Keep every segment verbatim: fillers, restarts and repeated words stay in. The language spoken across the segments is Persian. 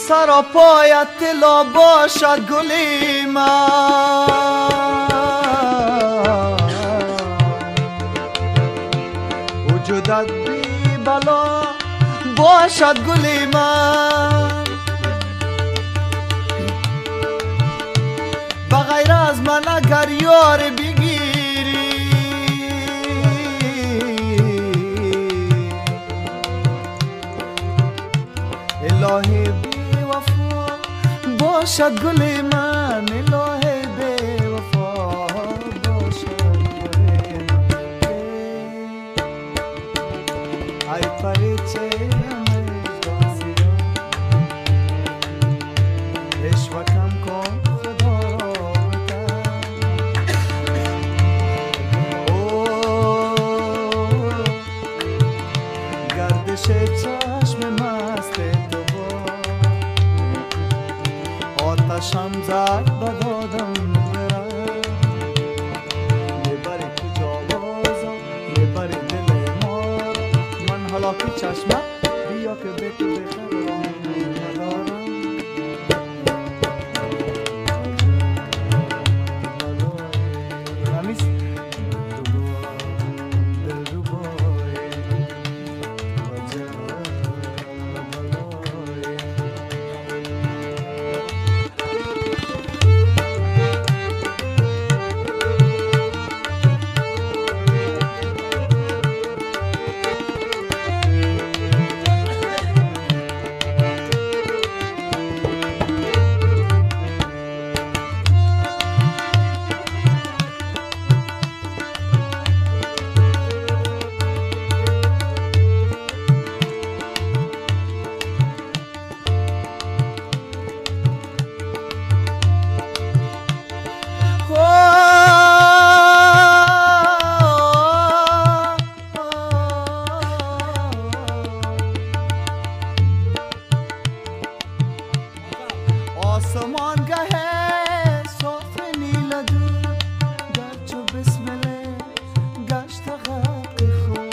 سر و پایت طلا باشد گلی من، وجودت بی بلا باشد گلی من. بغیر از من اگر یار بگیری، الهی بی وفا باشد گل من، الهی بی وفا باشد گل من. ای پریچه مجدازی اشوکم کن خدا را گردش چشم مست تو با آتشم زد بدادم برم، میبری کجا بازم میبری دل ما. من حالا که چشمت بیا که به تو بخرم ندارم. همیست دل رو بای آسمان گه صاف نیل دود گر چو بسمله گشت غرق خود.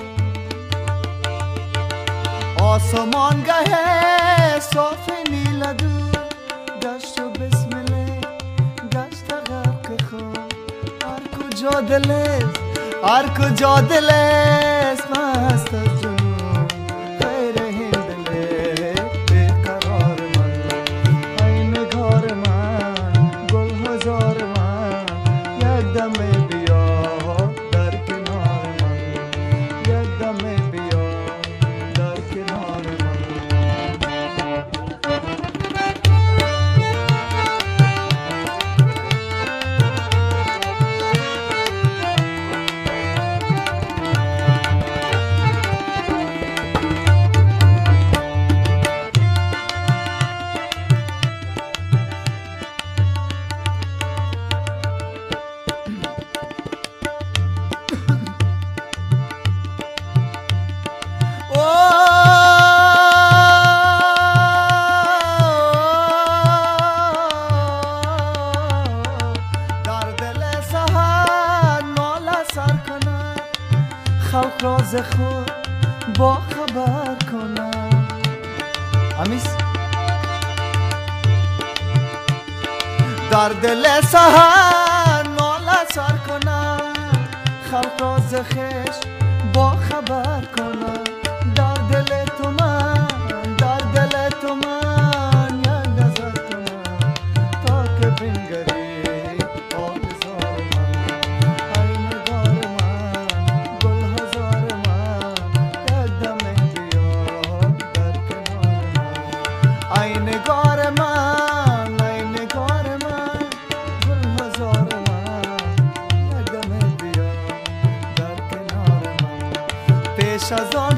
آسمان گه صاف نیل دود گشت چو بسمله گشت غرق خود. هر کجا دل است هر کجا دل است مست از جنون غیر این دل بیقرار من. ای نگار من گل هزار من یک دمه بیا در کنار من، یک دمه بیا در کنار من. خلق راز خود با خبر کنم. همیست در دل سحر ناله سر کنم، خلق راز خش با خبر کنم. در دل تو من در دل تو من یک نظر کنم تا که بنگری پیش از آن